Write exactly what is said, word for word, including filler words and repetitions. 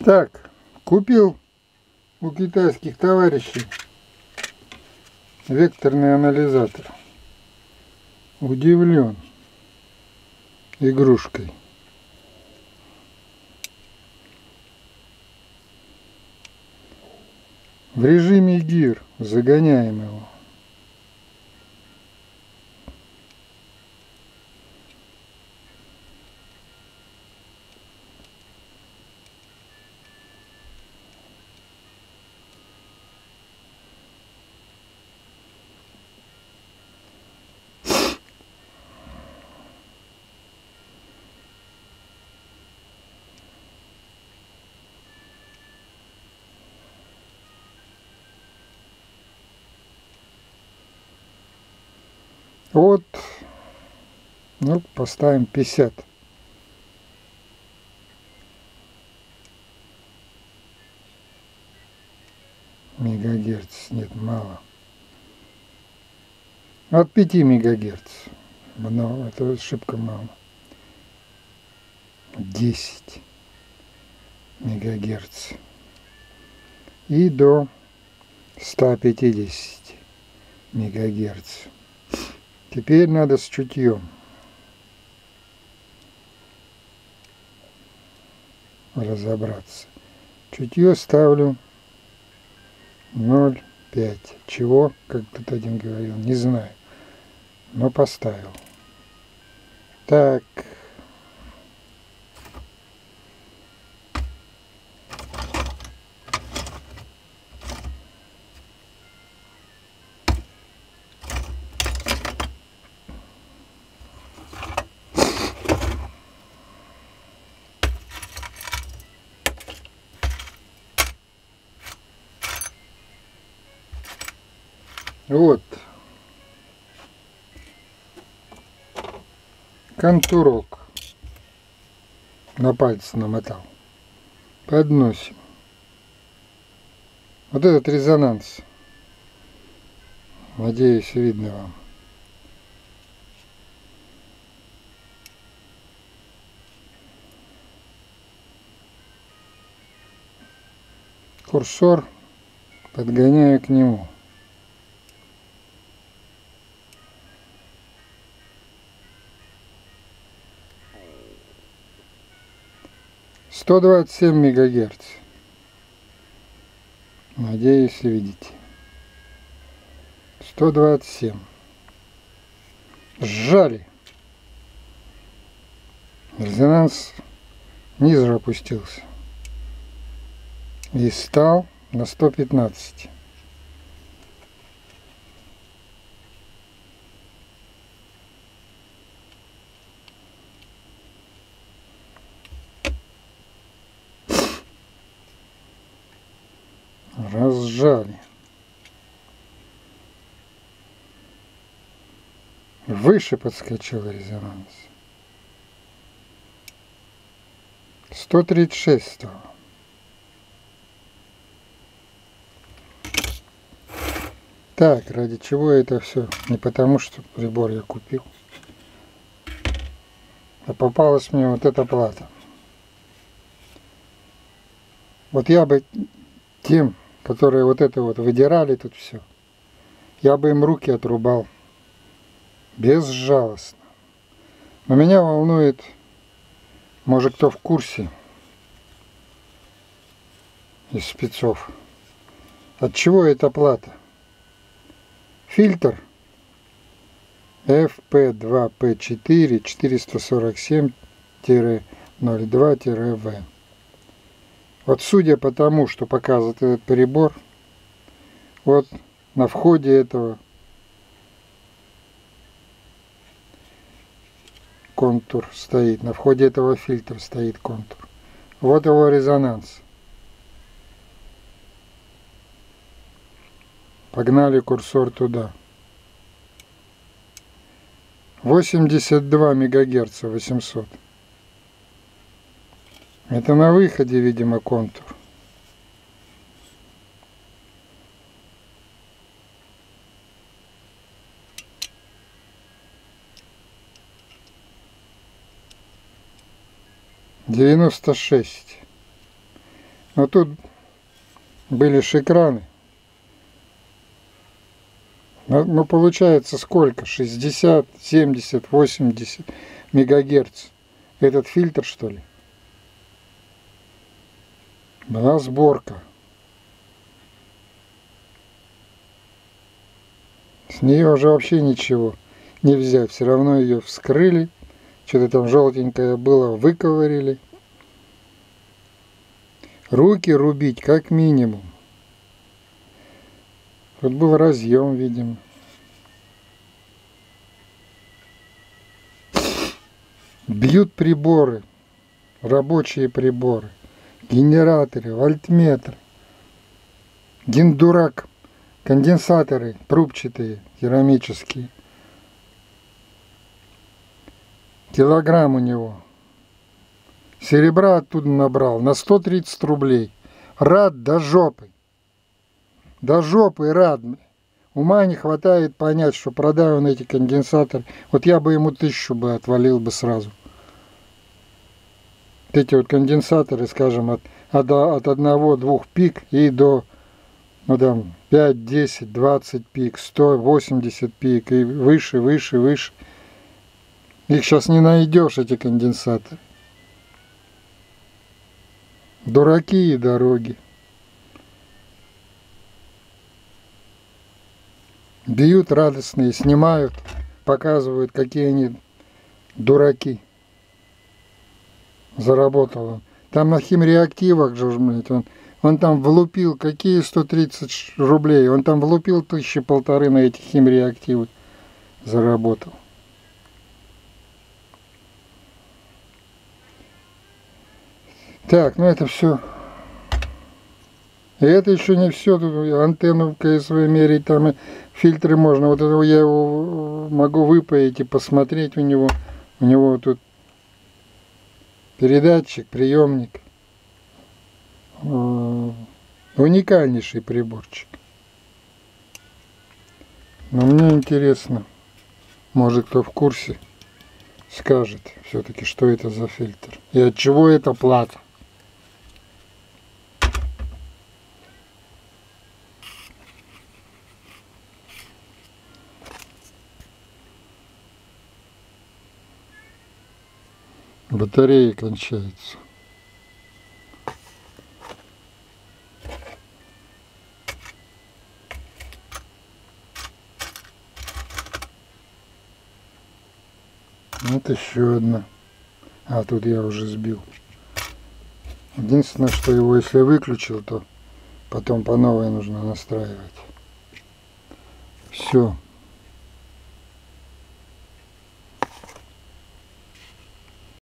Так, купил у китайских товарищей векторный анализатор. Удивлен игрушкой. В режиме гир загоняем его. Вот, ну, поставим пятьдесят. Мегагерц, нет, мало. От пяти мегагерц, но это шибко мало. десять мегагерц. И до ста пятидесяти мегагерц. Теперь надо с чутьем разобраться. Чутье ставлю ноль пять. Чего, как тут один говорил, не знаю. Но поставил. Так. Вот контурок на палец намотал. Подносим. Вот этот резонанс. Надеюсь, видно вам. Курсор подгоняю к нему. сто двадцать семь мегагерц. Надеюсь, видите. сто двадцать семь. Сжали. Резонанс ниже опустился. И стал на сто пятнадцать. Разжали. Выше подскочил резонанс. сто тридцать шесть стало. Так, ради чего это все? Не потому, что прибор я купил. А попалась мне вот эта плата. Вот я бы тем, которые вот это вот выдирали тут все, я бы им руки отрубал безжалостно. Но меня волнует, может, кто в курсе из спецов, от чего эта плата? Фильтр эф пэ два пэ четыре четыреста сорок семь ноль два вэ. Вот судя по тому, что показывает этот прибор, вот на входе этого контур стоит, на входе этого фильтра стоит контур. Вот его резонанс. Погнали курсор туда. восемьдесят два мегагерца восемьсот. Это на выходе, видимо, контур. девяносто шесть. А тут были ж экраны. Ну, получается сколько? шестьдесят, семьдесят, восемьдесят мегагерц. Этот фильтр, что ли? Была сборка. С нее уже вообще ничего не взять. Все равно ее вскрыли. Что-то там желтенькое было, выковырили. Руки рубить как минимум. Тут был разъем, видимо. Бьют приборы, рабочие приборы, генераторы, вольтметры, диндурак, конденсаторы трубчатые, керамические. Килограмм у него. Серебра оттуда набрал на сто тридцать рублей. Рад до жопы. До жопы рад. Ума не хватает понять, что продаю он эти конденсаторы. Вот я бы ему тысячу бы отвалил бы сразу. Вот эти вот конденсаторы, скажем, от, от, от одного-двух пик и до ну, там, пять, десять, двадцать пик, сто восемьдесят пик и выше, выше, выше. Их сейчас не найдешь, эти конденсаторы. Дураки и дороги. Бьют радостные, снимают, показывают, какие они дураки. Заработал он. Там на химреактивах же, блядь, он, он там влупил, какие сто тридцать рублей, он там влупил тысячи полторы на эти химреактивы. Заработал. Так, ну это все. И это еще не все. Тут антенну в КСВ мерить, там и фильтры можно. Вот этого я его могу выпаять и посмотреть у него. У него тут передатчик, приемник. Уникальнейший приборчик. Но мне интересно, может кто в курсе скажет все-таки, что это за фильтр. И от чего эта плата. Батарея кончается. Вот еще одна. А, тут я уже сбил. Единственное, что его если выключил, то потом по новой нужно настраивать. Все.